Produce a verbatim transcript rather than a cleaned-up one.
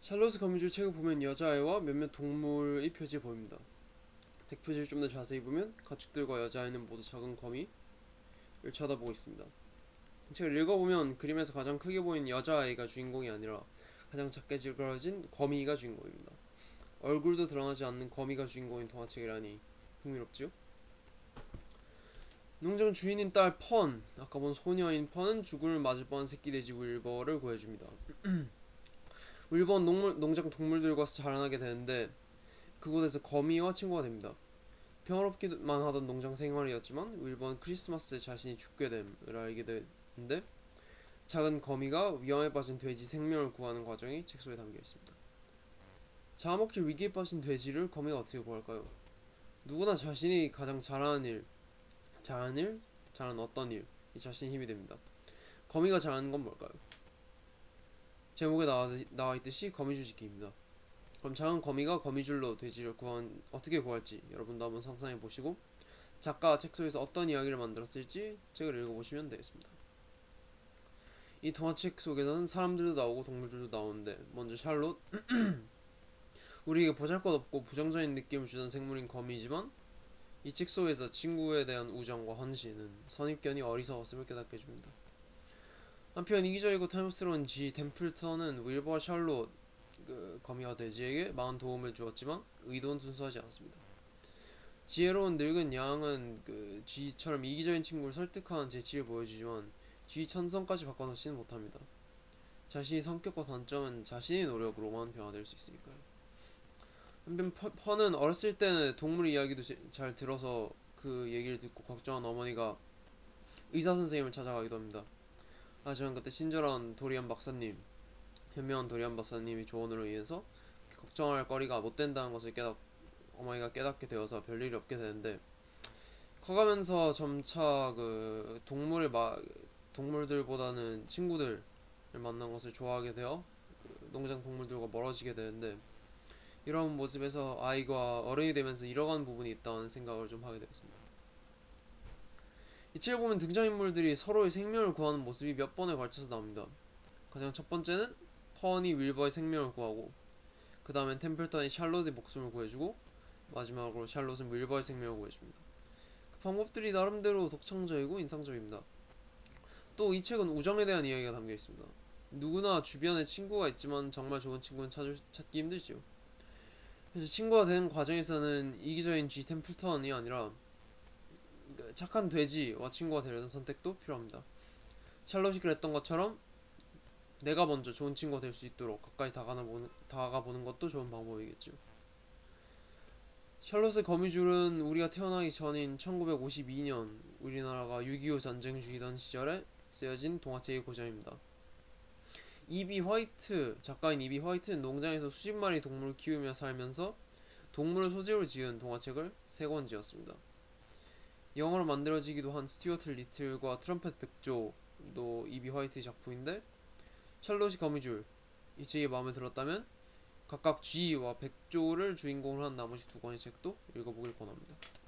샬롯의 거미줄 책을 보면 여자아이와 몇몇 동물의 표지에 보입니다. 덱표지를 좀 더 자세히 보면 가축들과 여자아이는 모두 작은 거미를 쳐다보고 있습니다. 책을 읽어보면 그림에서 가장 크게 보이는 여자아이가 주인공이 아니라 가장 작게 찌그러진 거미가 주인공입니다. 얼굴도 드러나지 않는 거미가 주인공인 동화책이라니 흥미롭지요? 농장 주인인 딸 펀, 아까 본 소녀인 펀은 죽음을 맞을 뻔한 새끼 돼지 윌버를 구해줍니다. 윌버는 농물, 농장 동물들과 자라나게 되는데 그곳에서 거미와 친구가 됩니다. 평화롭기만 하던 농장 생활이었지만 윌버는 크리스마스에 자신이 죽게 됨을 알게 되는데 작은 거미가 위험에 빠진 돼지 생명을 구하는 과정이 책 속에 담겨 있습니다. 잡아먹힐 위기에 빠진 돼지를 거미가 어떻게 구할까요? 누구나 자신이 가장 잘하는 일, 잘하는 일, 잘하는 어떤 일, 이 자신의 힘이 됩니다. 거미가 잘하는 건 뭘까요? 제목에 나와, 나와있듯이 거미줄 짓기입니다. 그럼 작은 거미가 거미줄로 돼지를 구한, 어떻게 구할지 여러분도 한번 상상해보시고 작가가 책 속에서 어떤 이야기를 만들었을지 책을 읽어보시면 되겠습니다. 이 동화책 속에서는 사람들도 나오고 동물들도 나오는데 먼저 샬롯 우리에게 보잘것없고 부정적인 느낌을 주던 생물인 거미이지만 이 책 속에서 친구에 대한 우정과 헌신은 선입견이 어리석었음을 깨닫게 해줍니다. 한편 이기적이고 탐욕스러운 지 템플턴은 윌버와 샬롯 그 거미와 돼지에게 많은 도움을 주었지만 의도는 순수하지 않았습니다. 지혜로운 늙은 양은 그 쥐처럼 이기적인 친구를 설득하는 재치를 보여주지만 쥐 천성까지 바꿔놓지는 못합니다. 자신의 성격과 단점은 자신의 노력으로만 변화될 수 있으니까요. 한편 펀은 어렸을 때는 동물 이야기도 잘 들어서 그 얘기를 듣고 걱정한 어머니가 의사 선생님을 찾아가기도 합니다. 하지만 그때 친절한 도리안 박사님, 현명한 도리안 박사님의 조언으로 인해서 걱정할 거리가 못 된다는 것을 깨닫 어머니가 깨닫게 되어서 별일이 없게 되는데 커가면서 점차 그 동물을 마, 동물들보다는 친구들을 만난 것을 좋아하게 되어 그 농장 동물들과 멀어지게 되는데 이런 모습에서 아이가 어른이 되면서 잃어가는 부분이 있다는 생각을 좀 하게 되었습니다. 이 책을 보면 등장인물들이 서로의 생명을 구하는 모습이 몇 번에 걸쳐서 나옵니다. 가장 첫 번째는 펀이 윌버의 생명을 구하고 그 다음엔 템플턴이 샬롯의 목숨을 구해주고 마지막으로 샬롯은 윌버의 생명을 구해줍니다. 그 방법들이 나름대로 독창적이고 인상적입니다. 또 이 책은 우정에 대한 이야기가 담겨 있습니다. 누구나 주변에 친구가 있지만 정말 좋은 친구는 찾을, 찾기 힘들지요. 그래서 친구가 되는 과정에서는 이기적인 쥐 템플턴이 아니라 착한 돼지와 친구가 되려는 선택도 필요합니다. 샬롯이 그랬던 것처럼 내가 먼저 좋은 친구가 될 수 있도록 가까이 다가보는, 다가보는 것도 좋은 방법이겠죠. 샬롯의 거미줄은 우리가 태어나기 전인 천구백오십이 년 우리나라가 육이오 전쟁 중이던 시절에 쓰여진 동화책의 고전입니다. 이비 화이트, 작가인 이비 화이트는 농장에서 수십 마리 동물을 키우며 살면서 동물을 소재로 지은 동화책을 세 권 지었습니다. 영어로 만들어지기도 한 스튜어트 리틀과 트럼펫 백조도 이비 화이트의 작품인데 샬롯이 거미줄, 이 책이 마음에 들었다면 각각 쥐와 백조를 주인공으로 한 나머지 두 권의 책도 읽어보길 권합니다.